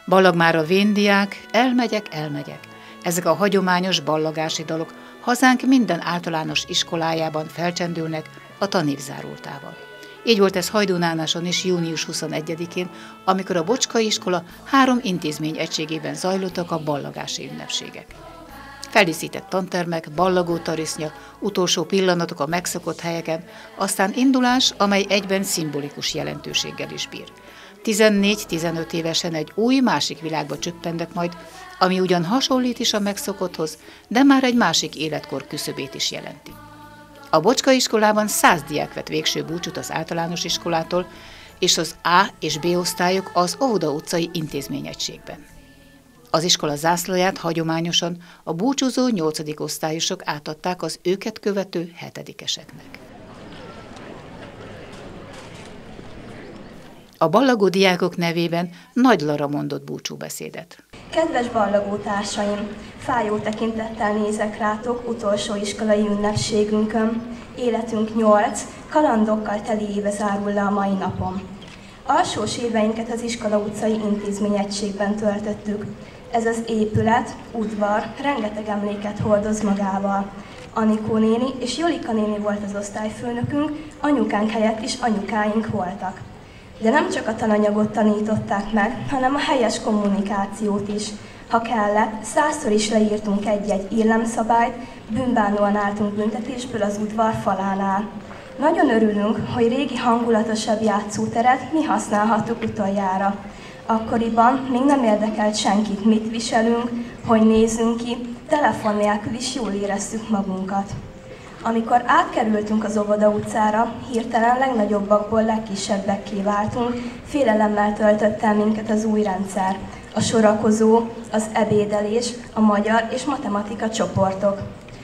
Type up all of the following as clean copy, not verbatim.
Ballag már a véndiák, elmegyek. Ezek a hagyományos ballagási dalok hazánk minden általános iskolájában felcsendülnek a tanév zárultával. Így volt ez Hajdúnánáson is június 21-én, amikor a Bocskai iskola 3 intézmény egységében zajlottak a ballagási ünnepségek. Feldíszített tantermek, ballagó tarisznya, utolsó pillanatok a megszokott helyeken, aztán indulás, amely egyben szimbolikus jelentőséggel is bír. 14-15 évesen egy új, másik világba csöppennek majd, ami ugyan hasonlít is a megszokotthoz, de már egy másik életkor küszöbét is jelenti. A Bocskai iskolában 100 diák vett végső búcsút az általános iskolától, és az A és B osztályok az Óvoda utcai intézményegységben. Az iskola zászlóját hagyományosan a búcsúzó 8. osztályosok átadták az őket követő 7-eseknek. A ballagó diákok nevében Nagy Lara mondott búcsúbeszédet. Kedves ballagó társaim, fájó tekintettel nézek rátok utolsó iskolai ünnepségünkön. Életünk 8, kalandokkal teli éve zárul le a mai napon. Alsós éveinket az iskola utcai intézményegységben töltöttük. Ez az épület, udvar rengeteg emléket hordoz magával. Anikó néni és Jolika néni volt az osztályfőnökünk, anyukánk helyett is anyukáink voltak. De nem csak a tananyagot tanították meg, hanem a helyes kommunikációt is. Ha kellett, 100-szor is leírtunk egy-egy illemszabályt, bűnbánóan álltunk büntetésből az udvar falánál. Nagyon örülünk, hogy régi hangulatosabb játszóteret mi használhattuk utoljára. Akkoriban még nem érdekelt senkit, mit viselünk, hogy nézünk ki, telefon nélkül is jól éreztük magunkat. Amikor átkerültünk az Óvoda utcára, hirtelen legnagyobbakból legkisebbekké váltunk, félelemmel töltött el minket az új rendszer, a sorakozó, az ebédelés, a magyar és matematika csoportok.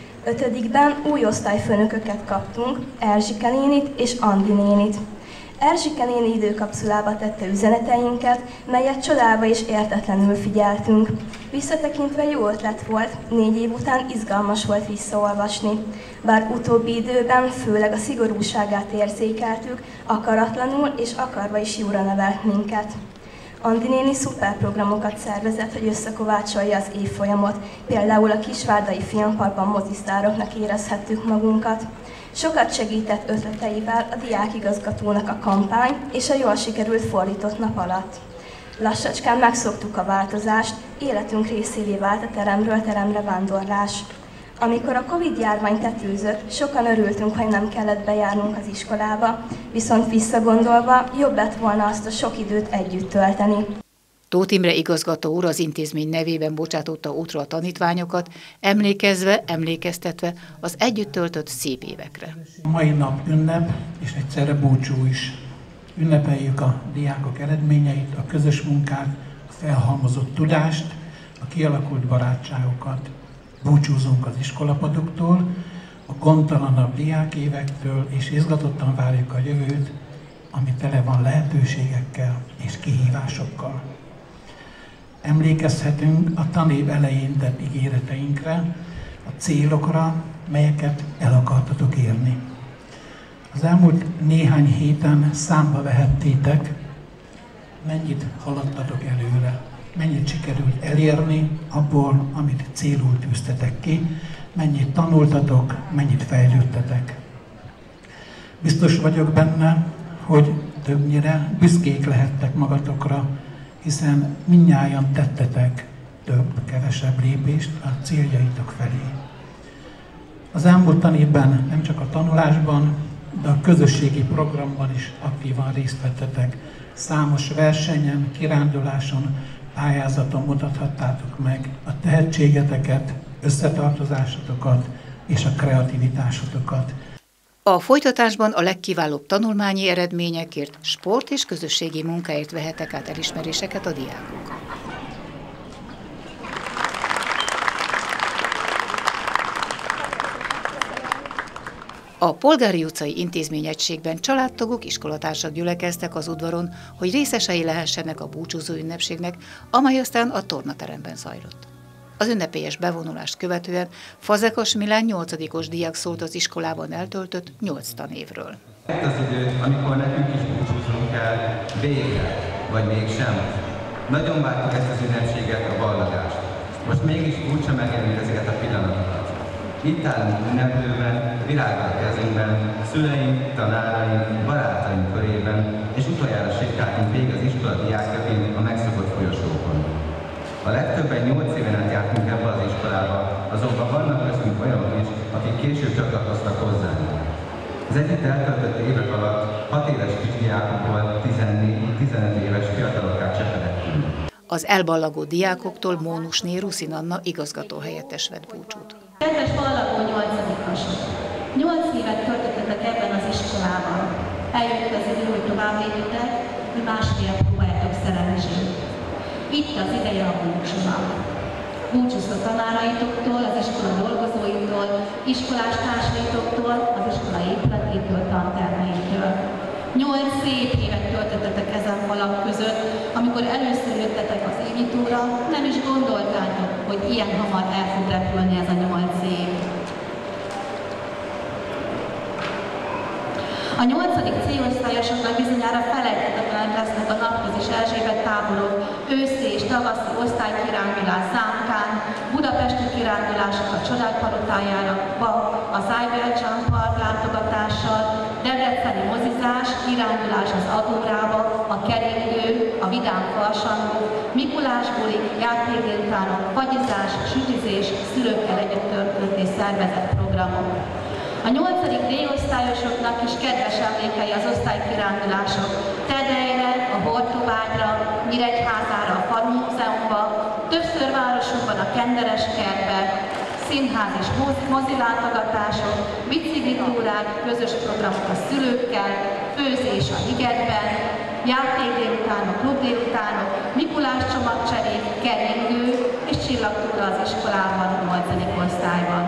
5-ben új osztályfőnököket kaptunk, Erzsike nénit és Andi nénit. Erzsike néni időkapszulába tette üzeneteinket, melyet csodálva és értetlenül figyeltünk. Visszatekintve jó ötlet volt, 4 év után izgalmas volt visszaolvasni. Bár utóbbi időben főleg a szigorúságát érzékeltük, akaratlanul és akarva is jóra nevelt minket. Andi néni szuperprogramokat szervezett, hogy összekovácsolja az évfolyamot, például a Kisvárdai Filmparkban mozisztároknak érezhettük magunkat. Sokat segített ötleteivel a diákigazgatónak a kampány és a jól sikerült fordított nap alatt. Lassacskán megszoktuk a változást, életünk részévé vált a teremről teremre vándorlás. Amikor a Covid-járvány tetőzött, sokan örültünk, hogy nem kellett bejárnunk az iskolába, viszont visszagondolva jobb lett volna azt a sok időt együtt tölteni. Tóth Imre igazgató úr az intézmény nevében bocsátotta útra a tanítványokat, emlékeztetve az együtt töltött szép évekre. A mai nap ünnep és egyszerre búcsú is. Ünnepeljük a diákok eredményeit, a közös munkát, a felhalmozott tudást, a kialakult barátságokat. Búcsúzunk az iskolapadoktól, a gondtalanabb diákévektől, és izgatottan várjuk a jövőt, ami tele van lehetőségekkel és kihívásokkal. Emlékezhetünk a tanév elején tett ígéreteinkre, a célokra, melyeket el akartatok érni. Az elmúlt néhány héten számba vehettétek, mennyit haladtatok előre, mennyit sikerült elérni abból, amit célul tűztetek ki, mennyit tanultatok, mennyit fejlődtetek. Biztos vagyok benne, hogy többnyire büszkék lehettek magatokra, hiszen mindnyájan tettetek több-kevesebb lépést a céljaitok felé. Az elmúlt tanévben nem csak a tanulásban, de a közösségi programban is aktívan részt vettetek. Számos versenyen, kiránduláson, pályázaton mutathattátok meg a tehetségeteket, összetartozásotokat és a kreativitásotokat. A folytatásban a legkiválóbb tanulmányi eredményekért, sport és közösségi munkáért vehetek át elismeréseket a diákok. A Polgári utcai intézményegységben családtagok, iskolatársak gyülekeztek az udvaron, hogy részesei lehessenek a búcsúzó ünnepségnek, amely aztán a tornateremben zajlott. Az ünnepélyes bevonulást követően Fazekas Milán 8-os diák szólt az iskolában eltöltött 8 tanévről. Az idő, amikor nekünk is búcsúznunk kell, végre, vagy mégsem. Nagyon vártuk ezt az ünnepséget, a ballagást. Most mégis furcsa megélni ezeket a pillanatokat. Itt állunk ünneplőben, virággal a kezünkben, szüleink, tanáraink, barátaink körében, és utoljára sétáltunk végig az iskola diákjaként a megszokott folyosókon. A legtöbben 8 éven át jártunk ebbe az iskolába, azonban vannak köztünk olyanok is, akik később csatlakoztak hozzánk. Az együtt eltöltött évek alatt 6 éves kisdiákokból 14-15 éves fiatalokká cseperedtünk. Az elballagó diákoktól Mónusné Ruszin Anna igazgatóhelyettes vett búcsút. Kedves ballagó 8-asok! 8 évet töltöttetek ebben az iskolában. Eljött az idő, hogy tovább lépjetek, hogy másfél próbáljátok szerencsét. Itt az ideje a búcsúnak. Búcsúzz a tanáraitoktól, az iskola dolgozóitól, iskolás társaitoktól, az iskola épületétől, tantermeitől. 8 szép évet töltöttetek ezen falak között, amikor először jöttetek az évnyitóra, nem is gondoltátok, hogy ilyen hamar el fog repülni ez a 8 év. A 8. C-osztályosoknak bizonyára felejthetetlenek lesznek a Napközis Erzsébet táborok, őszi és tavaszi osztálykirándulás Zámkán, budapesti kirándulások a Csodák palotájára, a Cyberjump Park látogatással, debreceni mozizás, kirándulás az Agórába, a keringő, a vidám farsangok, Mikulás bulik, játékdélutánok, fagyizás, sütizés, szülőkkel együtt történt és szervezett programok. A 8. D-osztályosoknak is kedves emlékei az osztálykirándulások Tedelyre, a Hortobágyra, Nyíregyházára, a Falumúzeumba, többször városunkban a Kenderes kertbe, színház és mozilátogatások, biciklitúrák, közös programok a szülőkkel, főzés a ligetben, játékdélutánok, klubdélutánok, Mikulás csomagcserék, keringő és csillagtúra az iskolában, 8. osztályban.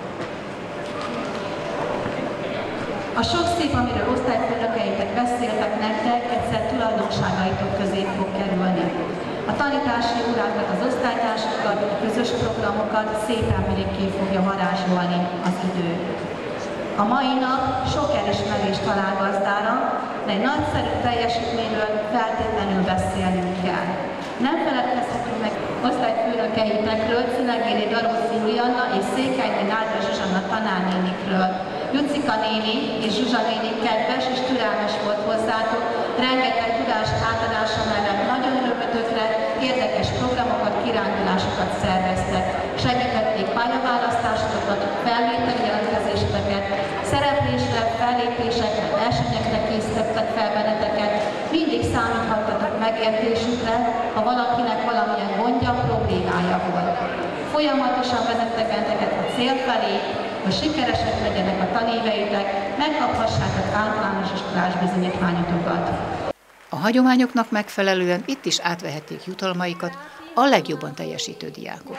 A sok szép, amiről osztályfőnökeitek beszéltek nektek, egyszer tulajdonságaitok közé fog kerülni. A tanítási órákat, az osztálytársakat, a közös programokat szép emlékké fogja varázsolni az idő. A mai nap sok elismerést talál gazdára, de egy nagyszerű teljesítményről feltétlenül beszélnünk kell. Nem feledkezhetünk meg osztályfőnökeitekről, Cinegéri Daroszi Julianna és Székelyné Náda Zsuzsanna tanárnénikről. Jucika néni és Zsuzsa néni kedves és türelmes volt hozzátok, rengeteg tudás átadása mellett nagyon örömötökre érdekes programokat, kirándulásokat szerveztek. Segítették pályaválasztásokat, felvételi jelentkezéseteket, szereplésre, fellépésekre, versenyekre készítettek fel benneteket. Mindig számíthattatok megértésükre, ha valakinek valamilyen gondja, problémája volt. Folyamatosan vezettek benneteket a cél felé, hogy sikeresek legyenek a tanéveitek, megkaphassátok általános iskolás bizonyítványotokat. A hagyományoknak megfelelően itt is átvehették jutalmaikat a legjobban teljesítő diákok.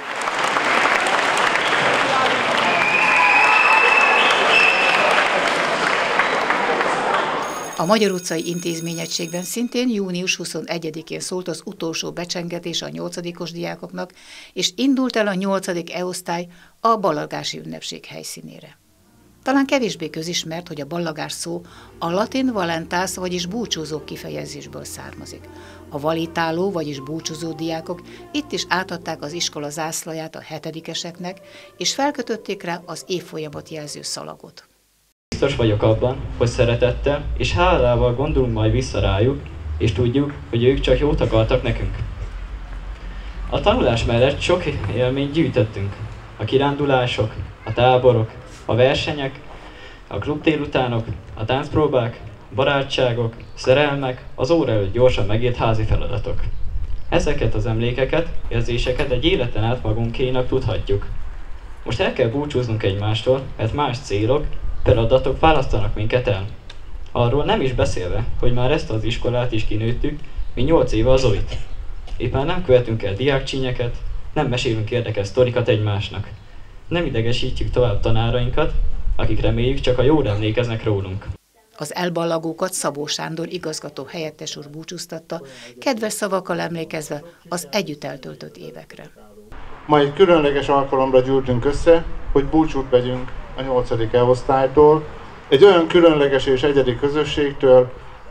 A Magyar utcai intézményegységben szintén június 21-én szólt az utolsó becsengetés a 8-os diákoknak, és indult el a 8. E-osztály a ballagási ünnepség helyszínére. Talán kevésbé közismert, hogy a ballagás szó a latin valentász, vagyis búcsúzó kifejezésből származik. A valitáló, vagyis búcsúzó diákok itt is átadták az iskola zászlaját a 7-eseknek, és felkötötték rá az évfolyamot jelző szalagot. Biztos vagyok abban, hogy szeretettel és hálával gondolunk majd vissza rájuk, és tudjuk, hogy ők csak jót akartak nekünk. A tanulás mellett sok élményt gyűjtöttünk. A kirándulások, a táborok, a versenyek, a klubdélutánok, a táncpróbák, barátságok, szerelmek, az óra előtt gyorsan megírt házi feladatok. Ezeket az emlékeket, érzéseket egy életen át magunkénak tudhatjuk. Most el kell búcsúznunk egymástól, mert más célok, feladatok választanak minket el. Arról nem is beszélve, hogy már ezt az iskolát is kinőttük, mi 8 éve az Zolit. Éppen nem követünk el diákcsínyeket, nem mesélünk érdekes sztorikat egymásnak. Nem idegesítjük tovább tanárainkat, akik reméljük csak a jól emlékeznek rólunk. Az elballagókat Szabó Sándor igazgató helyettes úr búcsúztatta, kedves szavakkal emlékezve az együtt eltöltött évekre. Ma egy különleges alkalomra gyűltünk össze, hogy búcsút vegyünk a 8. E-osztálytól, egy olyan különleges és egyedi közösségtől,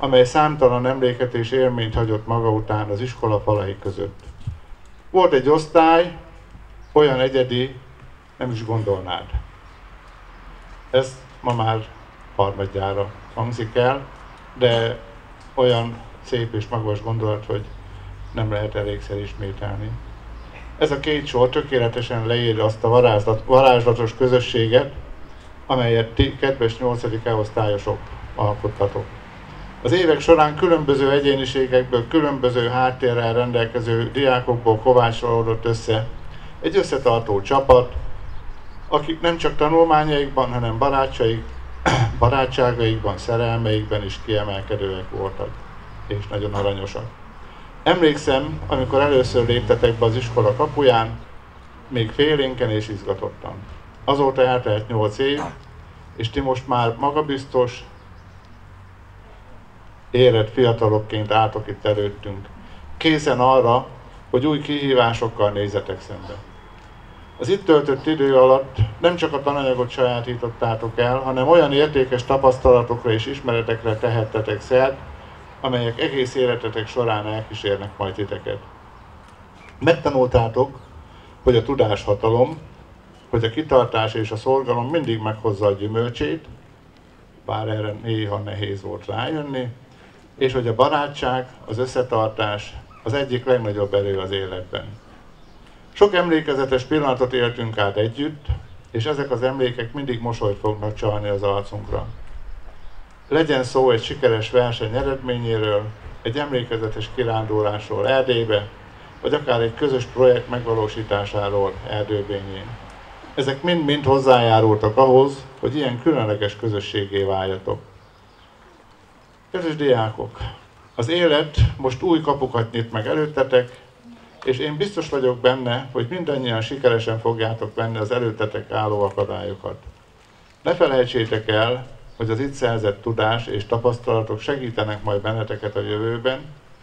amely számtalan emléket és élményt hagyott maga után az iskola falai között. Volt egy osztály, olyan egyedi, nem is gondolnád. Ez ma már harmadjára hangzik el, de olyan szép és magas gondolat, hogy nem lehet elégszer ismételni. Ez a két sor tökéletesen leír azt a varázslatos közösséget, amelyet ti, kedves 8. osztályosok alkottatok. Az évek során különböző egyéniségekből, különböző háttérrel rendelkező diákokból kovácsolódott össze egy összetartó csapat, akik nem csak tanulmányaikban, hanem barátságaikban, szerelmeikben is kiemelkedőek voltak, és nagyon aranyosak. Emlékszem, amikor először léptetek be az iskola kapuján, még félénken és izgatottan. Azóta eltelt 8 év, és ti most már magabiztos, érett fiatalokként álltok itt előttünk, készen arra, hogy új kihívásokkal nézzetek szembe. Az itt töltött idő alatt nem csak a tananyagot sajátítottátok el, hanem olyan értékes tapasztalatokra és ismeretekre tehettetek szert, amelyek egész életetek során elkísérnek majd titeket. Megtanultátok, hogy a tudás hatalom, hogy a kitartás és a szorgalom mindig meghozza a gyümölcsét, bár erre néha nehéz volt rájönni, és hogy a barátság, az összetartás az egyik legnagyobb erő az életben. Sok emlékezetes pillanatot éltünk át együtt, és ezek az emlékek mindig mosolyt fognak csalni az arcunkra. Legyen szó egy sikeres verseny eredményéről, egy emlékezetes kirándulásról Erdélybe, vagy akár egy közös projekt megvalósításáról Erdőbényén. Ezek mind-mind hozzájárultak ahhoz, hogy ilyen különleges közösségé váljatok. Kedves diákok, az élet most új kapukat nyit meg előttetek, és én biztos vagyok benne, hogy mindannyian sikeresen fogjátok venni az előttetek álló akadályokat. Ne felejtsétek el, hogy az itt szerzett tudás és tapasztalatok segítenek majd benneteket a jövőben,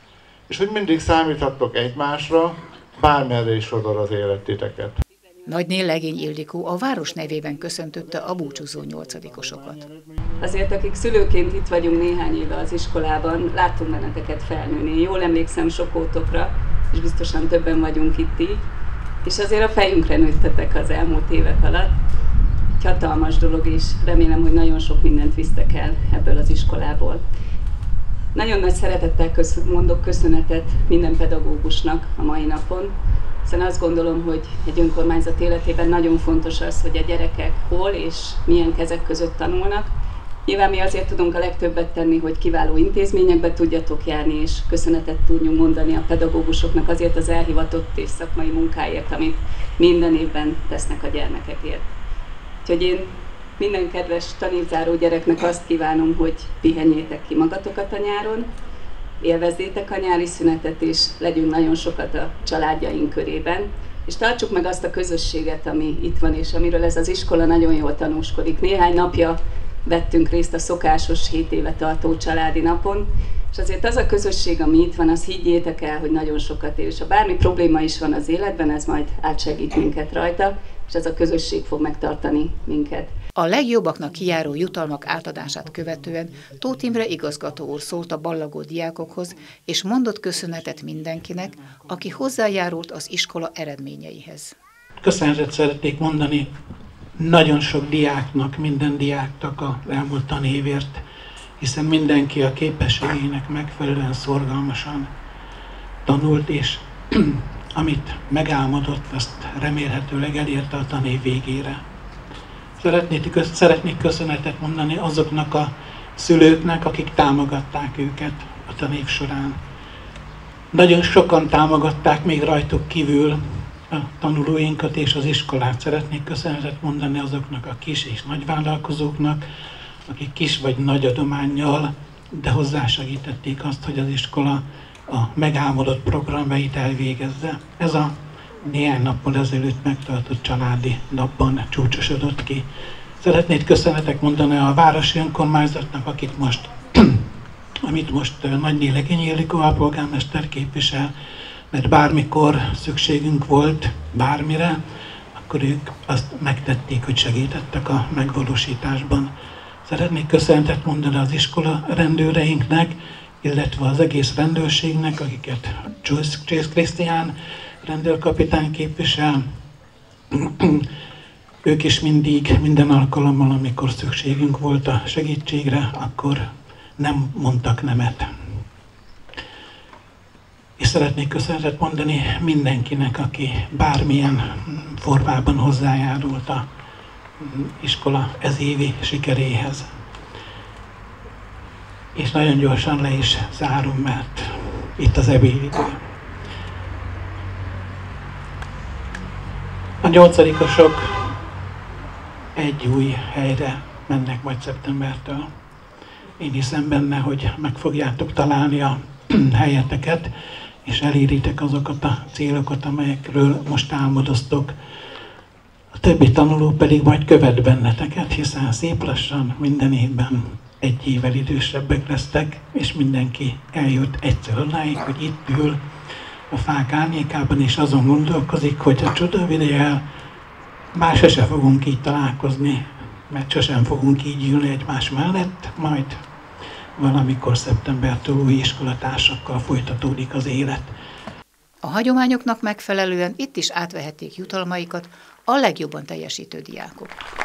és hogy mindig számíthattok egymásra, bármerre is sodor az élet titeket. Nagyné Legény Ildikó a város nevében köszöntötte a búcsúzó 8-osokat. Azért, akik szülőként itt vagyunk néhány éve az iskolában, láttunk benneteket felnőni. Jól emlékszem sokótokra, és biztosan többen vagyunk itt így, és azért a fejünkre nőttetek az elmúlt évek alatt. Egy hatalmas dolog, és remélem, hogy nagyon sok mindent visztek el ebből az iskolából. Nagyon nagy szeretettel mondok köszönetet minden pedagógusnak a mai napon, hiszen azt gondolom, hogy egy önkormányzat életében nagyon fontos az, hogy a gyerekek hol és milyen kezek között tanulnak. Nyilván mi azért tudunk a legtöbbet tenni, hogy kiváló intézményekbe tudjatok járni, és köszönetet tudjunk mondani a pedagógusoknak azért az elhivatott és szakmai munkáért, amit minden évben tesznek a gyermekekért. Úgyhogy én minden kedves tanévzáró gyereknek azt kívánom, hogy pihenjétek ki magatokat a nyáron, élvezzétek a nyári szünetet, és legyünk nagyon sokat a családjaink körében, és tartsuk meg azt a közösséget, ami itt van, és amiről ez az iskola nagyon jól tanúskodik. Néhány napja vettünk részt a szokásos 7 éve tartó családi napon, és azért az a közösség, ami itt van, az higgyétek el, hogy nagyon sokat ér, és ha bármi probléma is van az életben, ez majd átsegít minket rajta, és ez a közösség fog megtartani minket. A legjobbaknak kijáró jutalmak átadását követően Tóth Imre igazgató úr szólt a ballagó diákokhoz, és mondott köszönetet mindenkinek, aki hozzájárult az iskola eredményeihez. Köszönetet szeretnék mondani nagyon sok diáknak, minden diáknak az elmúlt tanévért, hiszen mindenki a képességének megfelelően szorgalmasan tanult, és amit megálmodott, azt remélhetőleg elérte a tanév végére. Szeretnék köszönetet mondani azoknak a szülőknek, akik támogatták őket a tanév során. Nagyon sokan támogatták még rajtuk kívül a tanulóinkat és az iskolát. Szeretnék köszönetet mondani azoknak a kis és nagy vállalkozóknak, akik kis vagy nagy adománnyal, de hozzásegítették azt, hogy az iskola a megálmodott programjait elvégezze. Ez a néhány nappal ezelőtt megtartott családi napban csúcsosodott ki. Szeretnék köszönetet mondani a városi önkormányzatnak, amit most Nagyné Legény Ildikó alpolgármester képvisel, mert bármikor szükségünk volt bármire, akkor ők azt megtették, hogy segítettek a megvalósításban. Szeretnék köszönetet mondani az iskola rendőreinknek, illetve az egész rendőrségnek, akiket Csész Krisztián rendőrkapitány képvisel. Ők is mindig, minden alkalommal, amikor szükségünk volt a segítségre, akkor nem mondtak nemet. És szeretnék köszönetet mondani mindenkinek, aki bármilyen formában hozzájárult az iskola ezévi sikeréhez. És nagyon gyorsan le is zárom, mert itt az ebédidő. A 8-osok egy új helyre mennek majd szeptembertől. Én hiszem benne, hogy meg fogjátok találni a helyeteket, és eléritek azokat a célokat, amelyekről most álmodoztok. A többi tanuló pedig majd követ benneteket, hiszen szép lassan minden évben egy évvel idősebbek lesztek, és mindenki eljut egyszer odáig, hogy itt ül a fák árnyékában, és azon gondolkozik, hogy a csodavidejel már sose fogunk így találkozni, mert sosem fogunk így ülni egymás mellett, majd valamikor szeptembertől új iskolatársakkal folytatódik az élet. A hagyományoknak megfelelően itt is átvehették jutalmaikat a legjobban teljesítő diákok.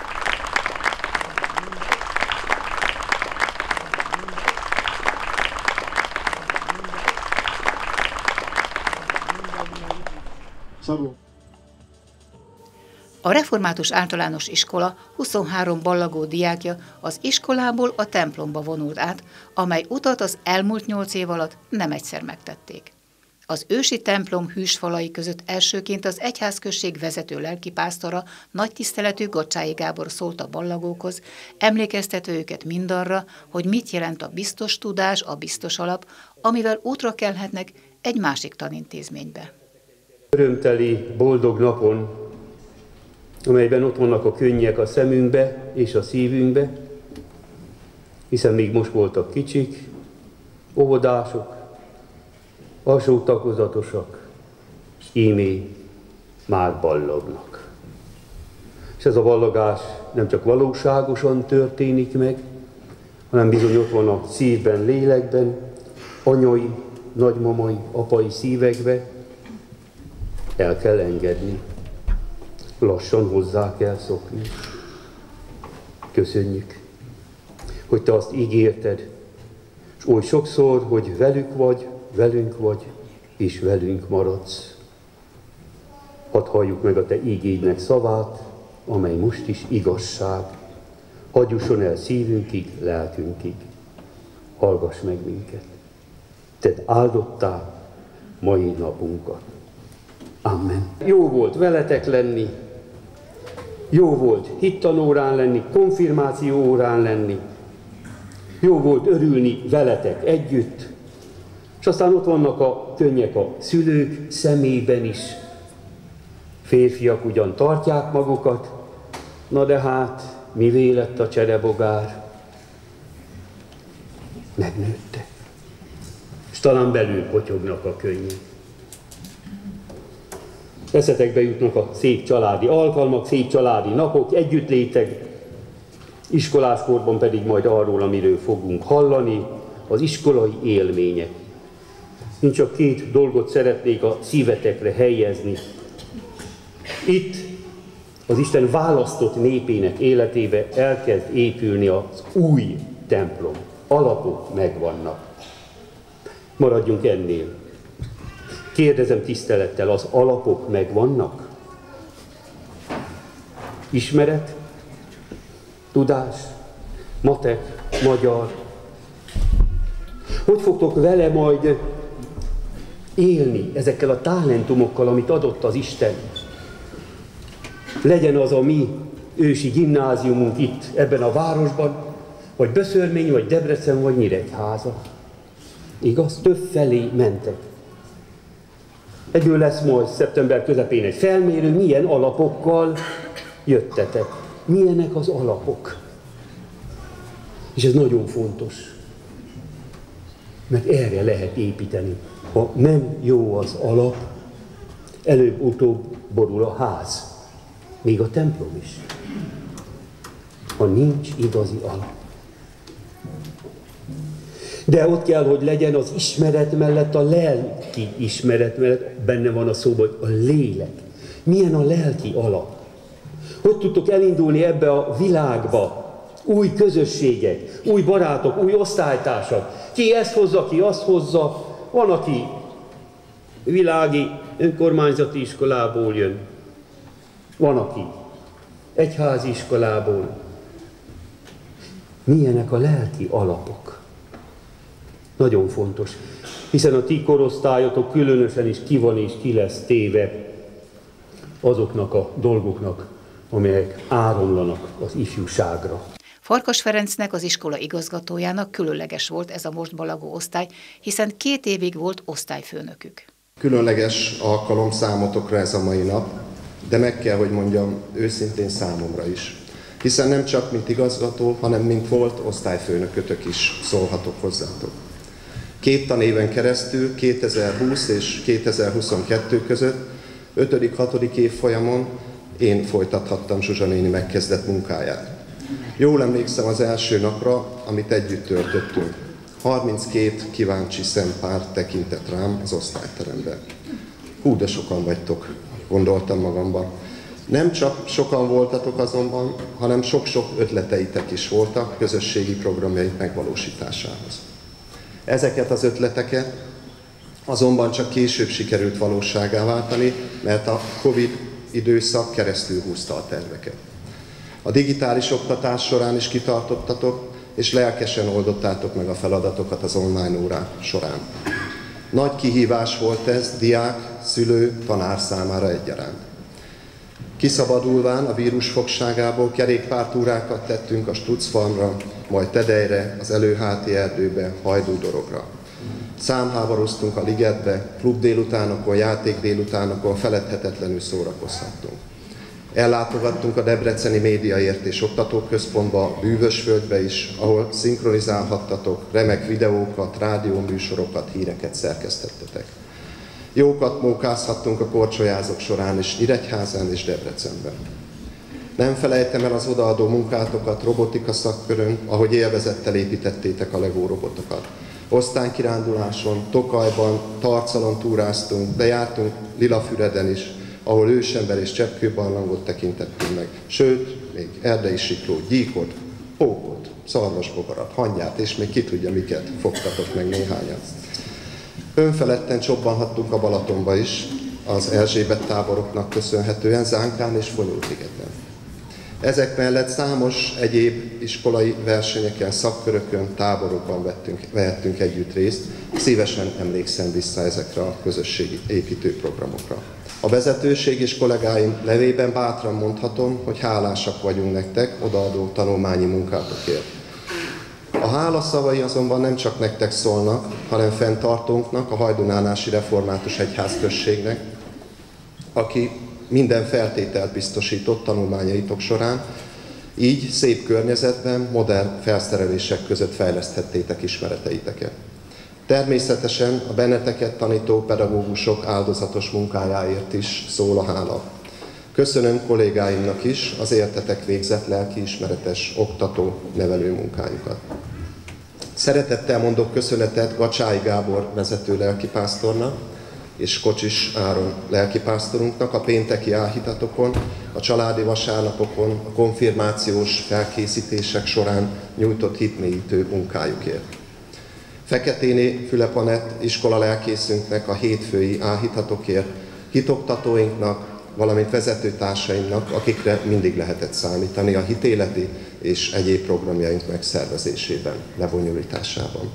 A Református Általános Iskola 23 ballagó diákja az iskolából a templomba vonult át, amely utat az elmúlt 8 év alatt nem egyszer megtették. Az ősi templom hűsfalai között elsőként az egyházközség vezető lelkipásztora, nagy tiszteletű Gocsályi Gábor szólt a ballagókhoz, emlékeztetve őket mindarra, hogy mit jelent a biztos tudás, a biztos alap, amivel útra kelhetnek egy másik tanintézménybe. Örömteli, boldog napon, amelyben ott vannak a könnyek a szemünkbe és a szívünkbe, hiszen még most voltak kicsik, óvodások, alsó tagozatosak, ímé már ballagnak. És ez a ballagás nem csak valóságosan történik meg, hanem bizony ott van a szívben, lélekben, anyai, nagymamai, apai szívekbe. El kell engedni. Lassan hozzá kell szokni. Köszönjük, hogy te azt ígérted, és oly sokszor, hogy velük vagy, velünk vagy, és velünk maradsz. Hadd halljuk meg a te ígédnek szavát, amely most is igazság. Hadd jusson el szívünkig, lelkünkig. Hallgass meg minket. Tedd áldottá mai napunkat. Amen. Jó volt veletek lenni, jó volt hittanórán lenni, konfirmáció órán lenni, jó volt örülni veletek együtt, és aztán ott vannak a könnyek a szülők szemében is. Férfiak ugyan tartják magukat, na de hát mivé lett a cserebogár? Megnőttek, és talán belül potyognak a könnyek. Eszetekbe jutnak a szép családi alkalmak, szép családi napok, együttlétek, iskoláskorban pedig majd arról, amiről fogunk hallani, az iskolai élmények. Én csak 2 dolgot szeretnék a szívetekre helyezni. Itt az Isten választott népének életébe elkezd épülni az új templom. Alapok megvannak. Maradjunk ennél. Kérdezem tisztelettel, az alapok megvannak? Ismeret, tudás, matek, magyar. Hogy fogtok vele majd élni ezekkel a talentumokkal, amit adott az Isten? Legyen az a mi ősi gimnáziumunk itt, ebben a városban, vagy Böszörmény, vagy Debrecen, vagy Nyíregyháza. Igaz? Több felé mentek. Egyből lesz majd szeptember közepén egy felmérő, milyen alapokkal jöttetek. Milyenek az alapok. És ez nagyon fontos. Mert erre lehet építeni. Ha nem jó az alap, előbb-utóbb borul a ház. Még a templom is. Ha nincs igazi alap. De ott kell, hogy legyen az ismeret mellett a lelki ismeret mellett, benne van a szóban, hogy a lélek. Milyen a lelki alap? Hogy tudtok elindulni ebbe a világba? Új közösségek, új barátok, új osztálytársak. Ki ezt hozza, ki azt hozza. Van, aki világi önkormányzati iskolából jön. Van, aki egyházi iskolából. Milyenek a lelki alapok? Nagyon fontos, hiszen a ti korosztályotok különösen is ki van és ki lesz téve azoknak a dolgoknak, amelyek áramlanak az ifjúságra. Farkas Ferencnek, az iskola igazgatójának különleges volt ez a most balagó osztály, hiszen 2 évig volt osztályfőnökük. Különleges alkalom számotokra ez a mai nap, de meg kell, hogy mondjam, őszintén számomra is. Hiszen nem csak mint igazgató, hanem mint volt osztályfőnökötök is szólhatok hozzátok. 2 tanéven keresztül, 2020 és 2022 között, 5.-6. évfolyamon én folytathattam Zsuzsa néni megkezdett munkáját. Jól emlékszem az első napra, amit együtt töltöttünk. 32 kíváncsi szempár tekintett rám az osztályteremben. Hú, de sokan vagytok, gondoltam magamban. Nem csak sokan voltatok azonban, hanem sok-sok ötleteitek is voltak közösségi programjaink megvalósításához. Ezeket az ötleteket azonban csak később sikerült valósággá váltani, mert a Covid időszak keresztül húzta a terveket. A digitális oktatás során is kitartottatok, és lelkesen oldottátok meg a feladatokat az online órák során. Nagy kihívás volt ez diák, szülő, tanár számára egyaránt. Kiszabadulván a vírus fogságából kerékpártúrákat tettünk a Stutzfarmra, majd Tedelyre, az Előháti erdőbe, Hajdú-Dorogra. Számháboroztunk a ligetbe, klub délutánokon, játék délutánokon feledhetetlenül szórakozhattunk. Ellátogattunk a Debreceni Médiaért és Oktatóközpontba, Bűvösvölgybe is, ahol szinkronizálhattatok, remek videókat, rádióműsorokat, híreket szerkesztettetek. Jókat mókázhattunk a korcsolyázók során is Nyíregyházán és Debrecenben. Nem felejtem el az odaadó munkátokat robotika szakkörön, ahogy élvezettel építettétek a Lego robotokat. Osztálykiránduláson, Tokajban, Tarcalon túráztunk, de jártunk Lilafüreden is, ahol ősember és cseppkőbarlangot tekintettünk meg. Sőt, még erdei siklót, gyíkot, pókot, szarvasbogarat, hangyát, és még ki tudja miket fogtatok meg néhányat. Önfeledten csobbanhattunk a Balatonba is, az Erzsébet táboroknak köszönhetően Zánkán és Fonyódligeten. Ezek mellett számos egyéb iskolai versenyeken, szakkörökön, táborokban vehettünk együtt részt. Szívesen emlékszem vissza ezekre a közösségi építőprogramokra. A vezetőség és kollégáim nevében bátran mondhatom, hogy hálásak vagyunk nektek odaadó tanulmányi munkátokért. A hála szavai azonban nem csak nektek szólnak, hanem fenntartónknak, a Hajdunánási Református Egyházközségnek, aki minden feltételt biztosított tanulmányaitok során, így szép környezetben, modern felszerelések között fejleszthettétek ismereteiteket. Természetesen a benneteket tanító pedagógusok áldozatos munkájáért is szól a hála. Köszönöm kollégáimnak is az értetek végzett lelkiismeretes oktató, nevelő munkájukat. Szeretettel mondok köszönetet Gacsái Gábor vezető lelkipásztornak és Kocsis Áron lelkipásztorunknak a pénteki áhítatokon, a családi vasárnapokon, a konfirmációs felkészítések során nyújtott hitmélyítő munkájukért. Feketéné Fülep Anett iskola lelkészünknek a hétfői áhítatokért, hitoktatóinknak, valamint vezetőtársaimnak, akikre mindig lehetett számítani a hitéleti és egyéb programjaink megszervezésében, lebonyolításában.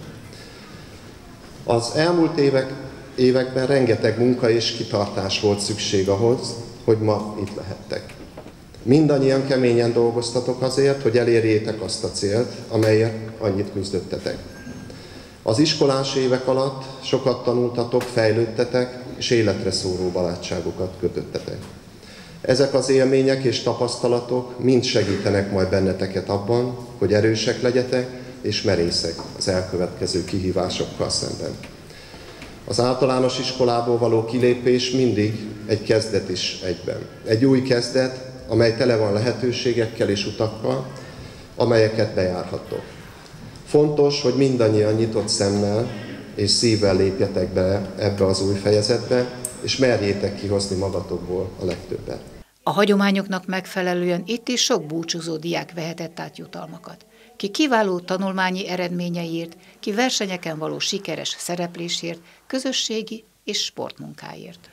Az elmúlt években rengeteg munka és kitartás volt szükség ahhoz, hogy ma itt lehettek. Mindannyian keményen dolgoztatok azért, hogy elérjétek azt a célt, amelyet annyit küzdöttetek. Az iskolás évek alatt sokat tanultatok, fejlődtetek, és életre szóró barátságokat kötöttetek. Ezek az élmények és tapasztalatok mind segítenek majd benneteket abban, hogy erősek legyetek és merészek az elkövetkező kihívásokkal szemben. Az általános iskolából való kilépés mindig egy kezdet is egyben. Egy új kezdet, amely tele van lehetőségekkel és utakkal, amelyeket bejárhattok. Fontos, hogy mindannyian nyitott szemmel és szívvel lépjetek be ebbe az új fejezetbe, és merjétek kihozni magatokból a legtöbbet. A hagyományoknak megfelelően itt is sok búcsúzó diák vehetett át jutalmakat. Ki kiváló tanulmányi eredményeiért, ki versenyeken való sikeres szereplésért, közösségi és sportmunkáért.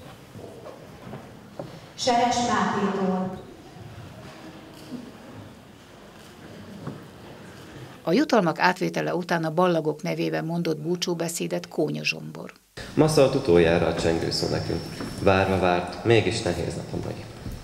Seres Mátétól. A jutalmak átvétele után a ballagok nevében mondott búcsúbeszédet Kónya Zsombor. Ma szólt utoljára a csengőszó nekünk. Várva várt, mégis nehéz nap a mai.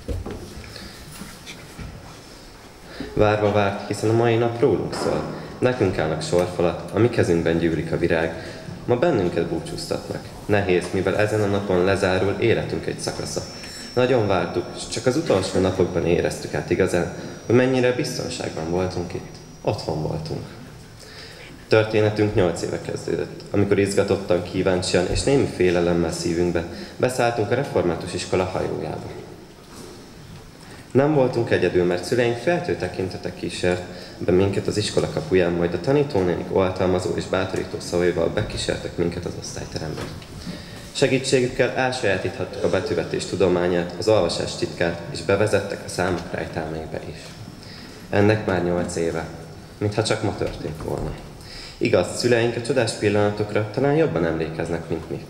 Várva várt, hiszen a mai nap rólunk szól. Nekünk állnak sorfalat, a mi kezünkben gyűlik a virág. Ma bennünket búcsúztatnak. Nehéz, mivel ezen a napon lezárul életünk egy szakasza. Nagyon vártuk, és csak az utolsó napokban éreztük át igazán, hogy mennyire biztonságban voltunk itt. Otthon voltunk. Történetünk 8 éve kezdődött, amikor izgatottan, kíváncsian és némi félelemmel szívünkben beszálltunk a református iskola hajójába. Nem voltunk egyedül, mert szüleink feltő tekintetek kísért be minket az iskola kapuján, majd a tanítónénik oltalmazó és bátorító szavaival bekísértek minket az osztályterembe. Segítségükkel elsajátíthattuk a betűvetés tudományát, az olvasás titkát, és bevezettek a számok rejtelmébe is. Ennek már 8 éve, mintha csak ma történt volna. Igaz, szüleink a csodás pillanatokra talán jobban emlékeznek, mint mi.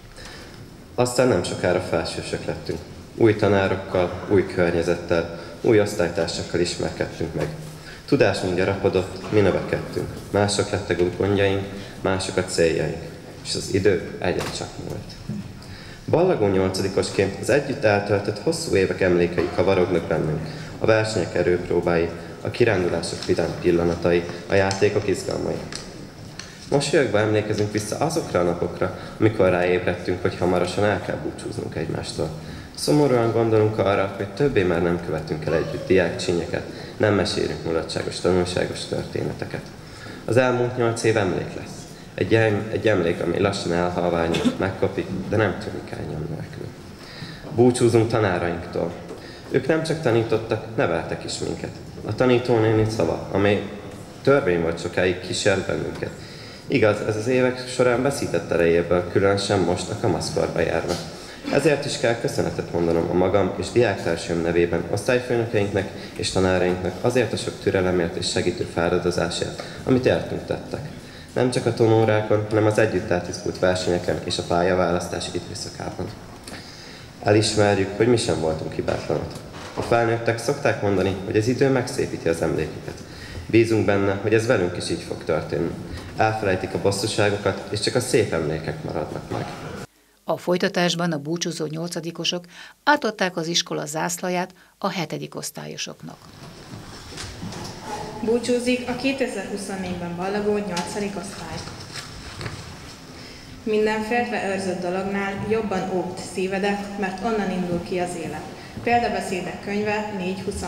Aztán nem sokára felsősök lettünk. Új tanárokkal, új környezettel, új osztálytársakkal ismerkedtünk meg. Tudásunk gyarapodott, mi növekedtünk. Mások lettek a gondjaink, mások a céljaink. És az idő egyre csak múlt. Ballagó 8-osként az együtt eltöltött hosszú évek emlékei kavarognak bennünk. A versenyek erőpróbái, a kirándulások vidám pillanatai, a játékok izgalmai. Mosolyogva emlékezünk vissza azokra a napokra, amikor ráébredtünk, hogy hamarosan el kell búcsúznunk egymástól. Szomorúan gondolunk arra, hogy többé már nem követünk el együtt diákcsínyeket, nem mesélünk mulatságos, tanulságos történeteket. Az elmúlt 8 év emlék lesz. Egy emlék, ami lassan elhalványul, megkopik, de nem tűnik el nyom nélkül. Búcsúzunk tanárainktól. Ők nem csak tanítottak, neveltek is minket. A tanítónéni szava, amely törvény volt sokáig, kísért bennünket. Igaz, ez az évek során veszített erejéből, különösen most a kamaszkorba járva. Ezért is kell köszönetet mondanom a magam és diáktársaim nevében osztályfőnökeinknek és tanárainknak azért a sok türelemért és segítő fáradozásért, amit értünk tettek. Nem csak a tanórákon, hanem az együtt átizgult versenyeken és a pályaválasztási időszakában. Elismerjük, hogy mi sem voltunk hibátlanok. A felnőttek szokták mondani, hogy az idő megszépíti az emlékeket. Bízunk benne, hogy ez velünk is így fog történni. Elfelejtik a bosszúságokat, és csak a szép emlékek maradnak meg. A folytatásban a búcsúzó 8-osok átadták az iskola zászlaját a 7. osztályosoknak. Búcsúzik a 2024-ben ballagó 8. osztály. Minden féltve őrzött dolognál jobban óvd szívedet, mert onnan indul ki az élet. Példabeszédek könyve 4.23.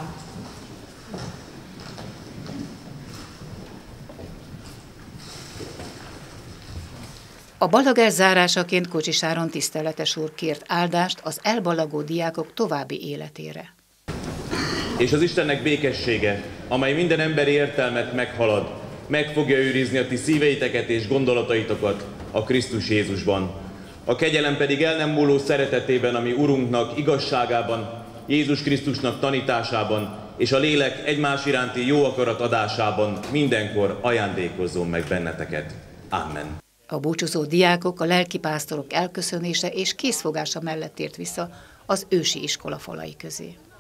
A ballagás zárásaként Kocsis Áron tiszteletes úr kért áldást az elballagó diákok további életére. És az Istennek békessége, amely minden emberi értelmet meghalad, meg fogja őrizni a ti szíveiteket és gondolataitokat a Krisztus Jézusban. A kegyelem pedig el nem múló szeretetében, ami Urunknak igazságában, Jézus Krisztusnak tanításában és a lélek egymás iránti jó akarat adásában mindenkor ajándékozzon meg benneteket. Amen. A búcsúzó diákok, a lelkipásztorok elköszönése és készfogása mellett tért vissza az ősi iskola falai közé.